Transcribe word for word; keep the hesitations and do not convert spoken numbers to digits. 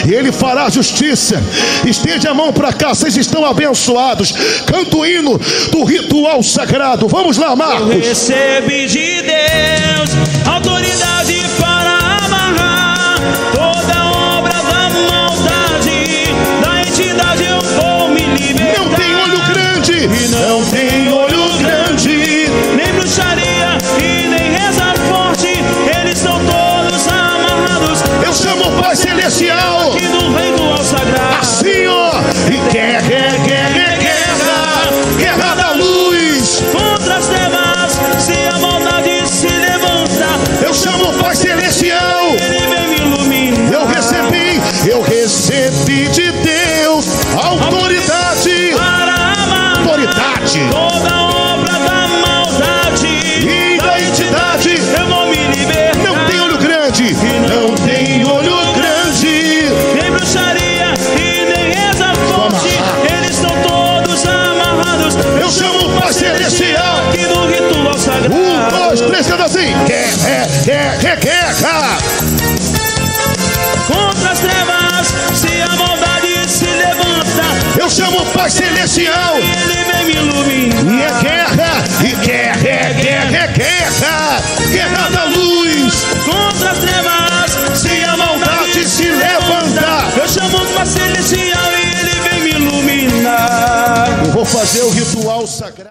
e Ele fará justiça. Estende a mão para cá, vocês estão abençoados. Canta o hino do ritual sagrado. Vamos lá, Marcos. Eu recebi de Deus autoridade para amarrar toda obra da maldade, da entidade eu vou me libertar. Não tem olho grande, e não tem olho grande, nem bruxaria e nem reza forte, eles são todos amarrados. Eu chamo o Pai Celestial aqui no ritual sagrado. Assim, ó, e guerra, guerra, guerra, guerra, guerra da luz contra as trevas, se a maldade se levanta, eu chamo o Pai Celestial. Ele vem me iluminar. Eu recebi, eu recebi de Deus autoridade, para amar autoridade toda obra da maldade e da entidade. eu vou me libertar. Não tem olho grande, não tem olho grande, Nem bruxaria e nem reza forte, eles estão todos amarrados. eu chamo o Pai Celestial. Aqui no ritual sagrado. Um, dois, três, canta assim. Guerra, guerra, guerra. Contra as trevas, se a maldade se levanta, Eu chamo o Pai Celestial. Ele vem me iluminar. E é guerra, e guerra, é guerra, é guerra. Guerra da luz. Contra as trevas, Se a maldade se levantar, eu chamo o Pai Celestial e Ele vem me iluminar. eu vou fazer o ritual sagrado.